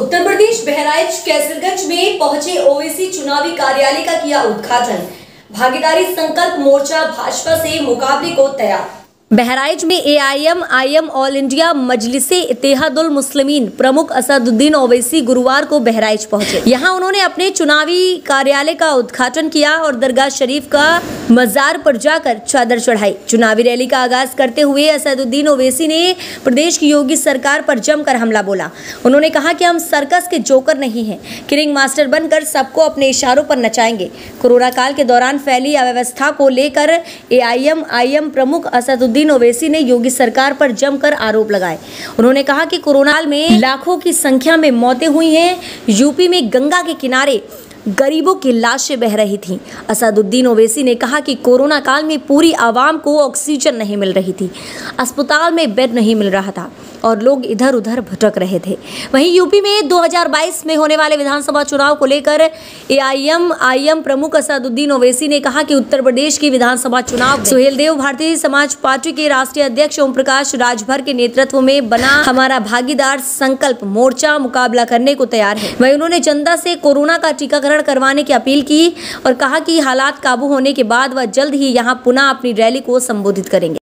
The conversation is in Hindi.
उत्तर प्रदेश बहराइच कैसरगंज में पहुंचे ओवैसी चुनावी कार्यालय का किया उद्घाटन। भागीदारी संकल्प मोर्चा भाजपा से मुकाबले को तैयार। बहराइच में AIM all India Majlis-e Ittehadul Muslimeen प्रमुख असदुद्दीन ओवैसी गुरुवार को बहराइच पहुंचे। यहां उन्होंने अपने चुनावी कार्यालय का उद्घाटन किया और दरगाह शरीफ का मजार पर जाकर चादर चढ़ाई। चुनावी रैली का आगाज करते हुए असदुद्दीन ओवैसी ने प्रदेश की योगी सरकार पर जमकर हमला बोला। उन्होंने कहा कि हम सर्कस के जोकर नहीं हैं कि रिंग मास्टर बनकर सबको अपने इशारों पर नचाएंगे। कोरोना काल के दौरान फैली अव्यवस्था को लेकर एआईएम प्रमुख असदुद्दीन ओवैसी ने योगी सरकार पर जमकर आरोप लगाए। उन्होंने कहा कि कोरोना काल में लाखों की संख्या में मौतें हुई हैं। यूपी में गंगा के किनारे गरीबों की लाशें बह रही थीं। असदुद्दीन ओवैसी ने कहा कि कोरोना काल में पूरी आवाम को ऑक्सीजन नहीं मिल रही थी, अस्पताल में बेड नहीं मिल रहा था और लोग इधर उधर भटक रहे थे। वहीं यूपी में 2022 में होने वाले विधानसभा चुनाव को लेकर एआईएम प्रमुख असदुद्दीन ओवैसी ने कहा कि उत्तर प्रदेश की विधानसभा चुनाव सुहेलदेव भारतीय समाज पार्टी के राष्ट्रीय अध्यक्ष ओम प्रकाश राजभर के नेतृत्व में बना हमारा भागीदार संकल्प मोर्चा मुकाबला करने को तैयार है। वहीं उन्होंने जनता से कोरोना का टीकाकरण करवाने की अपील की और कहा कि हालात काबू होने के बाद वह जल्द ही यहां पुनः अपनी रैली को संबोधित करेंगे।